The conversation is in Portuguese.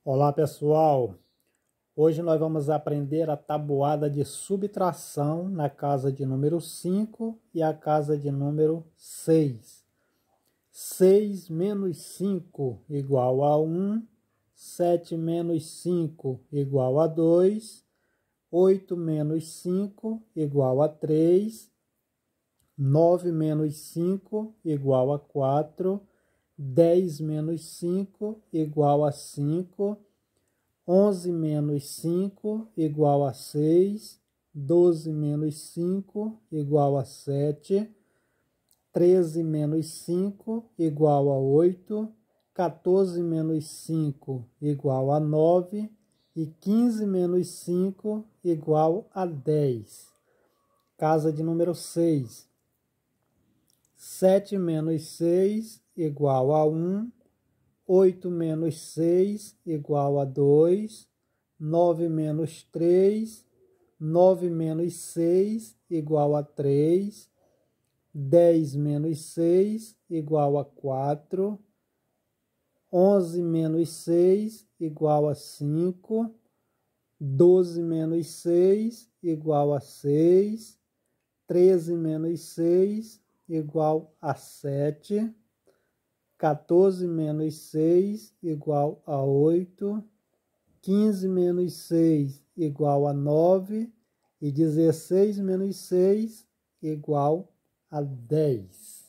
Olá pessoal, hoje nós vamos aprender a tabuada de subtração na casa de número 5 e a casa de número 6. 6 menos 5 igual a 1, 7 menos 5 igual a 2, 8 menos 5 igual a 3, 9 menos 5 igual a 4, 10 menos 5 igual a 5, 11 menos 5 igual a 6, 12 menos 5 igual a 7, 13 menos 5 igual a 8, 14 menos 5 igual a 9 e 15 menos 5 igual a 10. Casa de número 6. 7 menos 6 igual a 1, 8 menos 6 igual a 2, 9 menos 3, 9 menos 6 igual a 3, 10 menos 6 igual a 4, 11 menos 6 igual a 5, 12 menos 6 igual a 6, 13 menos 6 igual a 7, 14 menos 6 igual a 8, 15 menos 6 igual a 9 e 16 menos 6 igual a 10.